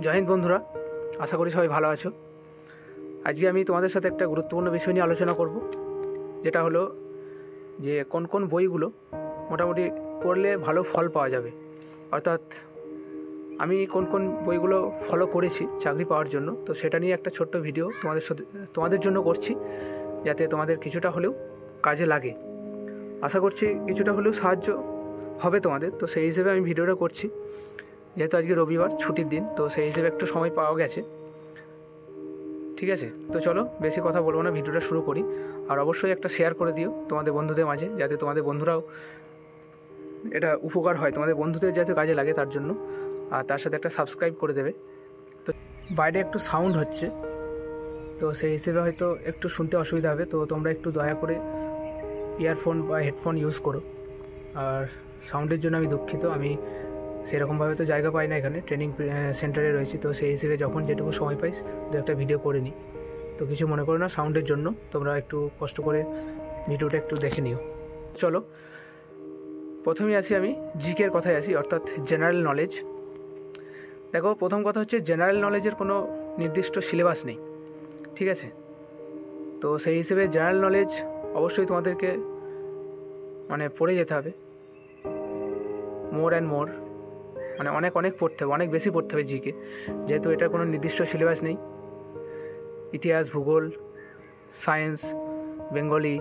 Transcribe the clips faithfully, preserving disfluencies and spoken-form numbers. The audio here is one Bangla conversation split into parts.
জয় হিন্দ বন্ধুরা, আশা করি সবাই ভালো আছো। আজকে আমি তোমাদের সাথে একটা গুরুত্বপূর্ণ বিষয় নিয়ে আলোচনা করব, যেটা হলো যে কোন কোন বইগুলো মোটামুটি পড়লে ভালো ফল পাওয়া যাবে। অর্থাৎ আমি কোন কোন বইগুলো ফলো করেছি চাকরি পাওয়ার জন্য, তো সেটা নিয়ে একটা ছোট্ট ভিডিও তোমাদের সাথে তোমাদের জন্য করছি, যাতে তোমাদের কিছুটা হলেও কাজে লাগে। আশা করছি কিছুটা হলেও সাহায্য হবে তোমাদের। তো সেই হিসেবে আমি ভিডিওটা করছি, যেহেতু আজকে রবিবার ছুটির দিন, তো সেই হিসেবে একটু সময় পাওয়া গেছে। ঠিক আছে, তো চলো বেশি কথা বলবো না, ভিডিওটা শুরু করি। আর অবশ্যই একটা শেয়ার করে দিও তোমাদের বন্ধুদের মাঝে, যাতে তোমাদের বন্ধুরাও এটা উপকার হয়, তোমাদের বন্ধুদের যাতে কাজে লাগে তার জন্য। আর তার সাথে একটা সাবস্ক্রাইব করে দেবে। তো বাইরে একটু সাউন্ড হচ্ছে, তো সেই হিসেবে হয়তো একটু শুনতে অসুবিধা হবে, তো তোমরা একটু দয়া করে ইয়ারফোন বা হেডফোন ইউজ করো। আর সাউন্ডের জন্য আমি দুঃখিত, আমি সেরকমভাবে তো জায়গা পাই না, এখানে ট্রেনিং সেন্টারে রয়েছি, তো সেই হিসেবে যখন যেটুকু সময় পাই দু একটা ভিডিও করে নিই। তো কিছু মনে করো না সাউন্ডের জন্য, তোমরা একটু কষ্ট করে ভিডিওটা একটু দেখে নিও। চলো প্রথমেই আসি, আমি জিকের কথায় আসি, অর্থাৎ জেনারেল নলেজ। দেখো, প্রথম কথা হচ্ছে জেনারেল নলেজের কোনো নির্দিষ্ট সিলেবাস নেই, ঠিক আছে? তো সেই হিসেবে জেনারেল নলেজ অবশ্যই তোমাদেরকে মানে পড়ে যেতে হবে, মোর অ্যান্ড মোর, মানে অনেক অনেক পড়তে হবে, অনেক বেশি পড়তে হবে জিকে, যেহেতু এটার কোনো নির্দিষ্ট সিলেবাস নেই। ইতিহাস, ভূগোল, সায়েন্স, বেঙ্গলি,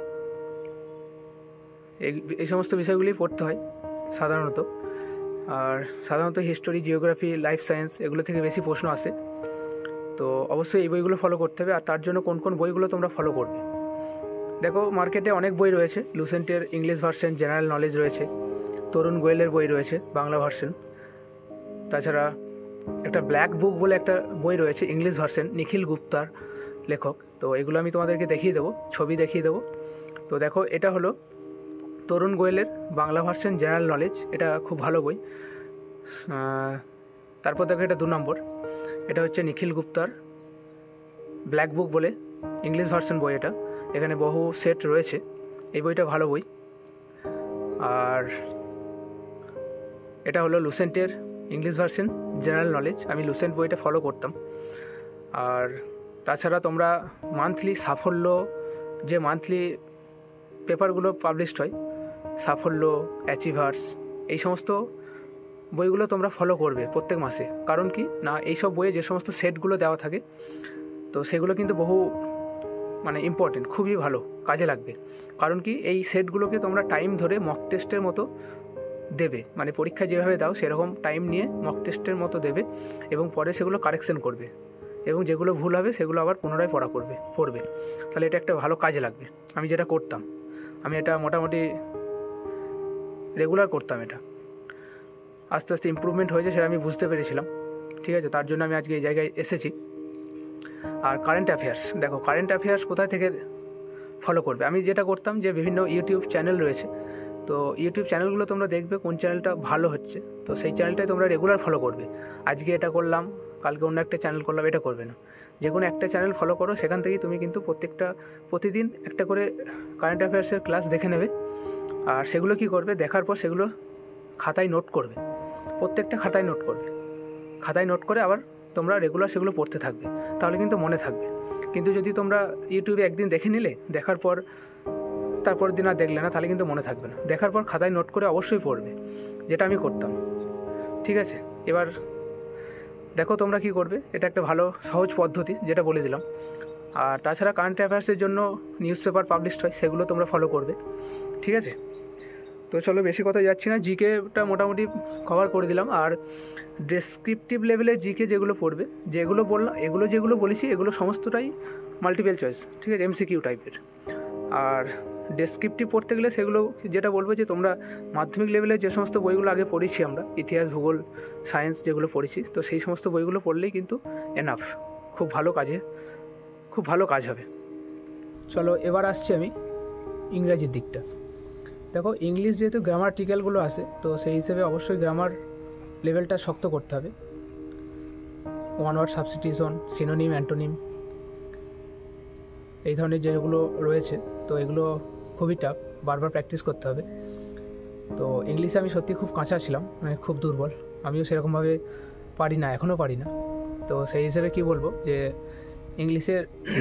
এই এই সমস্ত বিষয়গুলি পড়তে হয় সাধারণত। আর সাধারণত হিস্টোরি, জিওগ্রাফি, লাইফ সায়েন্স এগুলো থেকে বেশি প্রশ্ন আসে। তো অবশ্যই এই বইগুলো ফলো করতে হবে। আর তার জন্য কোন কোন বইগুলো তোমরা ফলো করবে, দেখো মার্কেটে অনেক বই রয়েছে। লুসেন্টের ইংলিশ ভার্সন জেনারেল নলেজ রয়েছে, তরুণ গোয়েলের বই রয়েছে বাংলা ভার্সন, তাছাড়া একটা ব্ল্যাক বুক বলে একটা বই রয়েছে ইংলিশ ভার্সন, নিখিল গুপ্তার লেখক। তো এগুলো আমি তোমাদেরকে দেখিয়ে দেবো, ছবি দেখিয়ে দেবো। তো দেখো, এটা হলো তরুণ গোয়েলের বাংলা ভার্সন জেনারেল নলেজ, এটা খুব ভালো বই। তারপর দেখো এটা দু নম্বর, এটা হচ্ছে নিখিল গুপ্তার ব্ল্যাক বুক বলে ইংলিশ ভার্সন বই, এটা এখানে বহু সেট রয়েছে, এই বইটা ভালো বই। আর এটা হলো লুসেন্টের ইংলিশ ভার্সন জেনারেল নলেজ, আমি লুসেন্ট বইটা ফলো করতাম। আর তাছাড়া তোমরা মান্থলি সাফল্য, যে মান্থলি পেপারগুলো পাবলিশড হয়, সাফল্য, অ্যাচিভার্স, এই সমস্ত বইগুলো তোমরা ফলো করবে প্রত্যেক মাসে। কারণ কি না, এইসব বইয়ে যে সমস্ত সেটগুলো দেওয়া থাকে, তো সেগুলো কিন্তু বহু মানে ইম্পর্টেন্ট, খুবই ভালো কাজে লাগবে। কারণ কি, এই সেটগুলোকে তোমরা টাইম ধরে মক টেস্টের মতো দেবে, মানে পরীক্ষা যেভাবে দাও সেরকম টাইম নিয়ে মক টেস্টের মতো দেবে, এবং পরে সেগুলো কারেকশন করবে, এবং যেগুলো ভুল হবে সেগুলো আবার পুনরায় পড়া করবে পড়বে। তাহলে এটা একটা ভালো কাজে লাগবে। আমি যেটা করতাম, আমি এটা মোটামুটি রেগুলার করতাম, এটা আস্তে আস্তে ইমপ্রুভমেন্ট হয়েছে সেটা আমি বুঝতে পেরেছিলাম। ঠিক আছে, তার জন্য আমি আজকে এই জায়গায় এসেছি। আর কারেন্ট অ্যাফেয়ার্স, দেখো কারেন্ট অ্যাফেয়ার্স কোথায় থেকে ফলো করবে, আমি যেটা করতাম যে বিভিন্ন ইউটিউব চ্যানেল রয়েছে, তো ইউটিউব চ্যানেলগুলো তোমরা দেখবে কোন চ্যানেলটা ভালো হচ্ছে, তো সেই চ্যানেলটাই তোমরা রেগুলার ফলো করবে। আজকে এটা করলাম, কালকে অন্য একটা চ্যানেল করলাম, এটা করবে না। যে কোনো একটা চ্যানেল ফলো করো, সেখান থেকেই তুমি কিন্তু প্রত্যেকটা প্রতিদিন একটা করে কারেন্ট অ্যাফেয়ার্সের ক্লাস দেখে নেবে। আর সেগুলো কি করবে, দেখার পর সেগুলো খাতায় নোট করবে, প্রত্যেকটা খাতায় নোট করবে, খাতায় নোট করে আবার তোমরা রেগুলার সেগুলো পড়তে থাকবে, তাহলে কিন্তু মনে থাকবে। কিন্তু যদি তোমরা ইউটিউবে একদিন দেখে নিলে, দেখার পর তারপর দিন আর দেখলে না, তাহলে কিন্তু মনে থাকবে না। দেখার পর খাতায় নোট করে অবশ্যই পড়বে, যেটা আমি করতাম। ঠিক আছে, এবার দেখো তোমরা কি করবে, এটা একটা ভালো সহজ পদ্ধতি যেটা বলে দিলাম। আর তাছাড়া কারেন্ট অ্যাফেয়ার্সের জন্য নিউজ পেপার পাবলিশড হয়, সেগুলো তোমরা ফলো করবে। ঠিক আছে, তো চলো বেশি কথা যাচ্ছি না, জিকেটা মোটামুটি কভার করে দিলাম। আর ডেসক্রিপটিভ লেভেলের জিকে যেগুলো পড়বে, যেগুলো বললাম, এগুলো যেগুলো বলেছি এগুলো সমস্তটাই মাল্টিপল চয়েস, ঠিক আছে, এমসিকিউ টাইপের। আর ডেসক্রিপটিভ পড়তে গেলে সেগুলো যেটা বলবো, যে তোমরা মাধ্যমিক লেভেলে যে সমস্ত বইগুলো আগে পড়েছি আমরা, ইতিহাস, ভূগোল, সায়েন্স যেগুলো পড়েছি, তো সেই সমস্ত বইগুলো পড়লেই কিন্তু এনাফ, খুব ভালো কাজে খুব ভালো কাজ হবে। চলো এবার আসছি আমি ইংরাজির দিকটা। দেখো, ইংলিশ যেহেতু গ্রামাটিক্যালগুলো আসে, তো সেই হিসেবে অবশ্যই গ্রামার লেভেলটা শক্ত করতে হবে। One word substitution, synonym, antonym, এই ধরনের যেগুলো রয়েছে, তো এগুলো খুবই টাফ, বারবার প্র্যাকটিস করতে হবে। তো ইংলিশে আমি সত্যি খুব কাঁচা ছিলাম, মানে খুব দুর্বল, আমিও সেরকমভাবে পারি না, এখনও পারি না। তো সেই হিসেবে কি বলবো যে ইংলিশের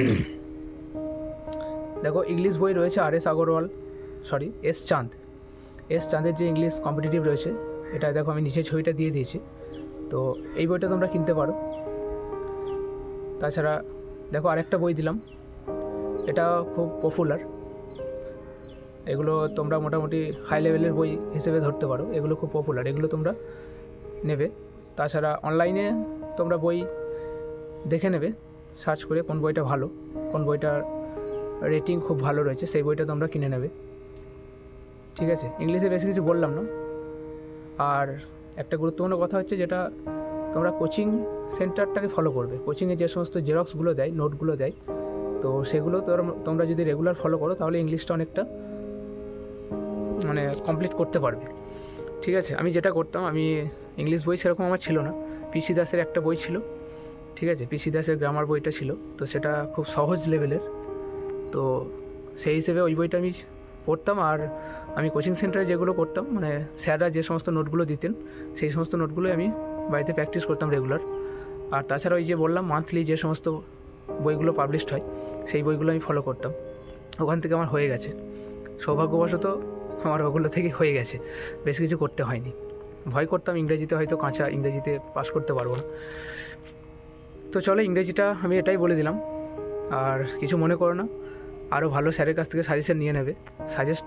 দেখো ইংলিশ বই রয়েছে R S Agarwal sorry S Chand S চাঁদের যে ইংলিশ কম্পিটিটিভ রয়েছে, এটা দেখো আমি নিচে ছবিটা দিয়ে দিয়েছি। তো এই বইটা তোমরা কিনতে পারো। তাছাড়া দেখো আরেকটা বই দিলাম, এটা খুব পপুলার, এগুলো তোমরা মোটামুটি হাই লেভেলের বই হিসেবে ধরতে পারো, এগুলো খুব পপুলার, এগুলো তোমরা নেবে। তাছাড়া অনলাইনে তোমরা বই দেখে নেবে সার্চ করে কোন বইটা ভালো, কোন বইটার রেটিং খুব ভালো রয়েছে, সেই বইটা তোমরা কিনে নেবে। ঠিক আছে, ইংলিশে বেশি কিছু বললাম না। আর একটা গুরুত্বপূর্ণ কথা হচ্ছে যেটা তোমরা কোচিং সেন্টারটাকে ফলো করবে। কোচিংয়ে যে সমস্ত জেরক্সগুলো দেয়, নোটগুলো দেয়, তো সেগুলো তোমরা যদি রেগুলার ফলো করো তাহলে ইংলিশটা অনেকটা মানে কমপ্লিট করতে পারবে। ঠিক আছে, আমি যেটা করতাম, আমি ইংলিশ বই সেরকম আমার ছিল না, পিসি দাসের একটা বই ছিল। ঠিক আছে, পিসি দাসের গ্রামার বইটা ছিল, তো সেটা খুব সহজ লেভেলের, তো সেই হিসেবে ওই বইটা আমি পড়তাম। আর আমি কোচিং সেন্টারে যেগুলো করতাম, মানে স্যাররা যে সমস্ত নোটগুলো দিতেন, সেই সমস্ত নোটগুলোই আমি বাড়িতে প্র্যাকটিস করতাম রেগুলার। আর তাছাড়া ওই যে বললাম মান্থলি যে সমস্ত বইগুলো পাবলিশড হয়, সেই বইগুলো আমি ফলো করতাম, ওখান থেকে আমার হয়ে গেছে। সৌভাগ্যবশত আমার ওগুলো থেকে হয়ে গেছে, বেশ কিছু করতে হয়নি। ভয় করতাম ইংরেজিতে হয়তো কাঁচা, ইংরেজিতে পাস করতে পারবো না। তো চলো, ইংরেজিটা আমি এটাই বলে দিলাম। আর কিছু মনে করো না, আরও ভালো স্যারের কাছ থেকে সাজেশন নিয়ে নেবে, সাজেস্ট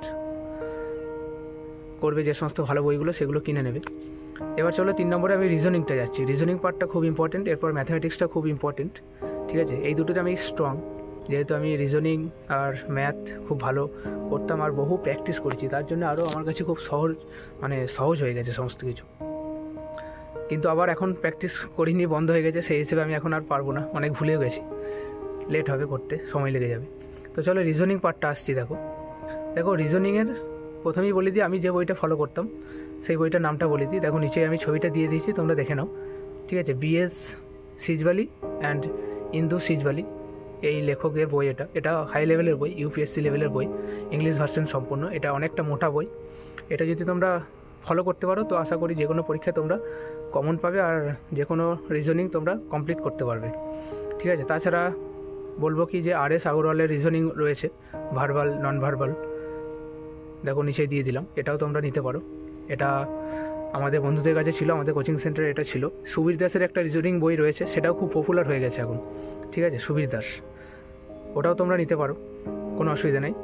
করবে যে সমস্ত ভালো বইগুলো, সেগুলো কিনে নেবে। এবার চলো তিন নম্বরে আমি রিজনিংটা যাচ্ছি। রিজনিং পার্টটা খুব ইম্পর্টেন্ট, এরপর ম্যাথামেটিক্সটা খুব ইম্পর্টেন্ট। ঠিক আছে, এই দুটোতে আমি স্ট্রং, যেহেতু আমি রিজনিং আর ম্যাথ খুব ভালো করতাম আর বহু প্র্যাকটিস করেছি, তার জন্য আরও আমার কাছে খুব সহজ মানে সহজ হয়ে গেছে সমস্ত কিছু। কিন্তু আবার এখন প্র্যাকটিস করিনি, বন্ধ হয়ে গেছে, সেই হিসেবে আমি এখন আর পারবো না, অনেক ভুলেও গেছি, লেট হবে করতে, সময় লেগে যাবে। তো চলো রিজনিং পার্টটা আসছি। দেখো দেখো রিজনিংয়ের প্রথমেই বলে দিই, আমি যে বইটা ফলো করতাম সেই বইটার নামটা বলে দিই। দেখো নিচে আমি ছবিটা দিয়ে দিয়েছি, তোমরা দেখে নাও। ঠিক আছে, বিএস সিজবালি অ্যান্ড ইন্দু সিজবালি এই লেখকের বই। এটা এটা হাই লেভেলের বই, ইউপিএসসি লেভেলের বই, ইংলিশ ভার্সন সম্পূর্ণ। এটা অনেকটা মোটা বই, এটা যদি তোমরা ফলো করতে পারো তো আশা করি যে কোনো পরীক্ষায় তোমরা কমন পাবে আর যে কোনো রিজনিং তোমরা কমপ্লিট করতে পারবে। ঠিক আছে, তাছাড়া বলবো কি যে আর এস আগরওয়ালের রিজনিং রয়েছে, ভার্বাল নন ভার্বাল, দেখো নিচে দিয়ে দিলাম, এটাও তোমরা নিতে পারো। এটা আমাদের বন্ধুদের কাছে ছিল, আমাদের কোচিং সেন্টারে এটা ছিল। সুবীর দাসের একটা রিজনিং বই রয়েছে, সেটাও খুব পপুলার হয়ে গেছে এখন। ঠিক আছে, সুবীর দাস, ওটাও তোমরা নিতে পারো, কোনো অসুবিধা নেই।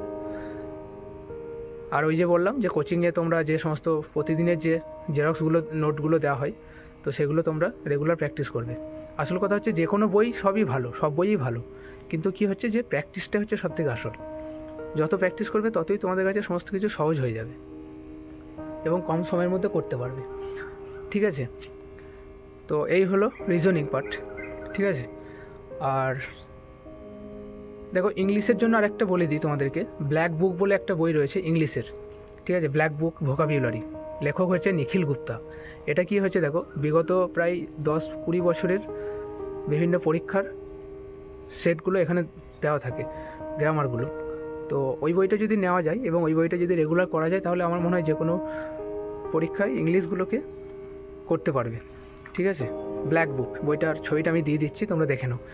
আর ওই যে বললাম যে কোচিংয়ে তোমরা যে সমস্ত প্রতিদিনের যে জেরক্সগুলো নোটগুলো দেওয়া হয়, তো সেগুলো তোমরা রেগুলার প্র্যাকটিস করবে। আসল কথা হচ্ছে যে কোনো বই সবই ভালো, সব বইই ভালো, কিন্তু কি হচ্ছে যে প্র্যাকটিসটা হচ্ছে সবথেকে আসল। যত প্র্যাকটিস করবে ততই তোমাদের কাছে সমস্ত কিছু সহজ হয়ে যাবে এবং কম সময়ের মধ্যে করতে পারবে। ঠিক আছে, তো এই হলো রিজনিং পার্ট। ঠিক আছে, আর দেখো ইংলিশের জন্য আর একটা বলে দিই তোমাদেরকে, ব্ল্যাক বুক বলে একটা বই রয়েছে ইংলিশের। ঠিক আছে, ব্ল্যাক বুক ভোকাবুলারি, লেখক হচ্ছে নিখিল গুপ্তা। এটা কি হচ্ছে দেখো, বিগত প্রায় দশ কুড়ি বছরের বিভিন্ন পরীক্ষার সেটগুলো এখানে দেওয়া থাকে, গ্রামারগুলো। তো ওই বইটা যদি নেওয়া যায় এবং ওই বইটা যদি রেগুলার করা যায়, তাহলে আমার মনে হয় যে কোনো পরীক্ষায় ইংলিশগুলোকে করতে পারবে। ঠিক আছে, ব্ল্যাক বুক বইটার ছবিটা আমি দিয়ে দিচ্ছি, তোমরা দেখে নাও।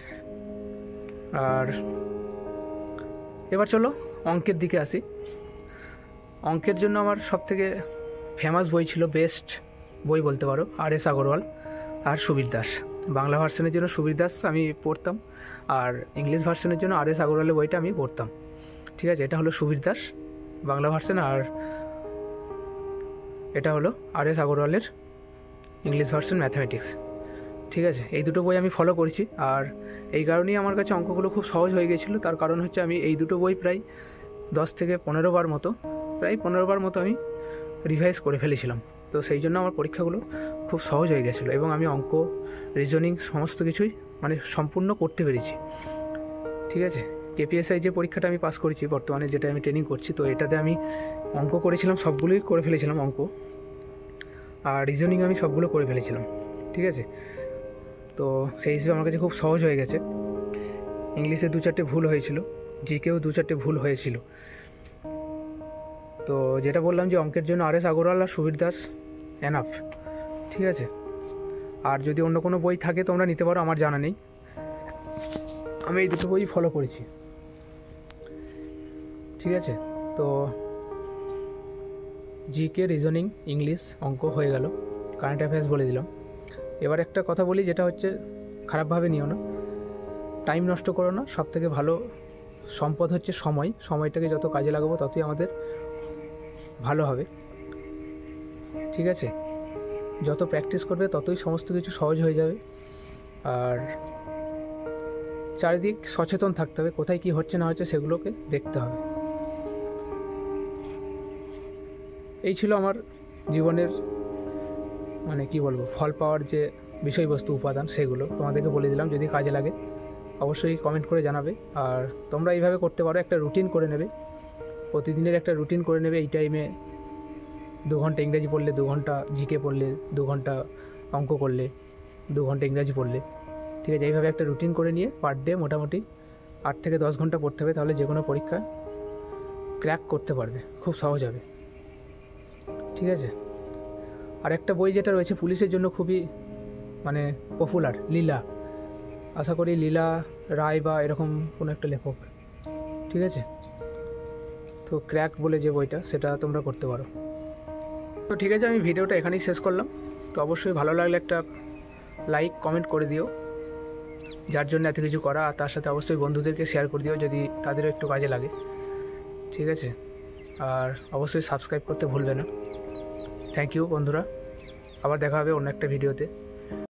আর এবার চলো অঙ্কের দিকে আসি। অঙ্কের জন্য আমার সবথেকে ফেমাস বই ছিল, বেস্ট বই বলতে পারো, আর এস আগরওয়াল আর সুবীর দাস। বাংলা ভার্সনের জন্য সুবীর দাস আমি পড়তাম, আর ইংলিশ ভার্সনের জন্য আর এস আগরওয়ালের বইটা আমি পড়তাম। ঠিক আছে, এটা হলো সুবীর দাস বাংলা ভার্সন, আর এটা হলো আর এস আগরওয়ালের ইংলিশ ভার্সন ম্যাথামেটিক্স। ঠিক আছে, এই দুটো বই আমি ফলো করেছি, আর এই কারণেই আমার কাছে অঙ্কগুলো খুব সহজ হয়ে গেছিলো। তার কারণ হচ্ছে আমি এই দুটো বই প্রায় দশ থেকে পনেরো বার মতো প্রায় পনেরো বার মতো আমি রিভাইজ করে ফেলেছিলাম। তো সেই জন্য আমার পরীক্ষাগুলো খুব সহজ হয়ে গেছিলো এবং আমি অঙ্ক, রিজনিং সমস্ত কিছুই মানে সম্পূর্ণ করতে পেরেছি। ঠিক আছে, কেপিএসআই যে পরীক্ষাটা আমি পাস করেছি বর্তমানে, যেটা আমি ট্রেনিং করছি, তো এটাতে আমি অঙ্ক করেছিলাম, সবগুলোই করে ফেলেছিলাম অঙ্ক, আর রিজনিং আমি সবগুলো করে ফেলেছিলাম। ঠিক আছে, তো সেই হিসেবে আমার কাছে খুব সহজ হয়ে গেছে। ইংলিশে দু চারটে ভুল হয়েছিল, জিকেও দু চারটে ভুল হয়েছিল। তো যেটা বললাম যে অঙ্কের জন্য আর এস আগরওয়াল আর সুবীর দাস এনাফ। ঠিক আছে, আর যদি অন্য কোনো বই থাকে তোমরা নিতে পারো, আমার জানা নেই। আমি এই দুটো বই ফলো করেছি, ঠিক আছে। তো জিকে, রিজনিং, ইংলিশ, অঙ্ক হয়ে গেল, কারেন্ট অ্যাফেয়ার্স বলে দিলাম। এবার একটা কথা বলি, যেটা হচ্ছে খারাপভাবে নিও না, টাইম নষ্ট করো না। সব থেকে ভালো সম্পদ হচ্ছে সময়। সময়টাকে যত কাজে লাগাবো ততই আমাদের ভালো হবে, ঠিক আছে। যত প্র্যাকটিস করবে ততই সমস্ত কিছু সহজ হয়ে যাবে। আর চারিদিক সচেতন থাকতে হবে, কোথায় কী হচ্ছে না হচ্ছে সেগুলোকে দেখতে হবে। এই ছিল আমার জীবনের মানে কি বলবো ফল পাওয়ার যে বিষয়বস্তু, উপাদান, সেগুলো তোমাদেরকে বলে দিলাম। যদি কাজে লাগে অবশ্যই কমেন্ট করে জানাবে। আর তোমরা এইভাবে করতে পারো, একটা রুটিন করে নেবে, প্রতিদিনের একটা রুটিন করে নেবে। এই টাইমে দু ঘন্টা ইংরেজি পড়লে, দু ঘন্টা জিকে পড়লে, দু ঘন্টা অঙ্ক করলে, দু ঘন্টা ইংরাজি পড়লে, ঠিক আছে। এইভাবে একটা রুটিন করে নিয়ে পার ডে মোটামুটি আট থেকে দশ ঘন্টা পড়তে হবে, তাহলে যে কোনো পরীক্ষা ক্র্যাক করতে পারবে, খুব সহজ হবে, ঠিক আছে। আর একটা বই যেটা রয়েছে পুলিশের জন্য খুবই মানে পপুলার, লীলা, আশা করি লীলা রায় বা এরকম কোনো একটা লেখক, ঠিক আছে। তো ক্র্যাক বলে যে বইটা, সেটা তোমরা করতে পারো। তো ঠিক আছে, আমি ভিডিওটা এখানেই শেষ করলাম। তো অবশ্যই ভালো লাগলে একটা লাইক কমেন্ট করে দিও, যার জন্য এত কিছু করা। আর তার সাথে অবশ্যই বন্ধুদেরকে শেয়ার করে দিও যদি তাদেরও একটু কাজে লাগে, ঠিক আছে। আর অবশ্যই সাবস্ক্রাইব করতে ভুলবে না। থ্যাংক ইউ বন্ধুরা, আবার দেখা হবে অন্য একটা ভিডিওতে।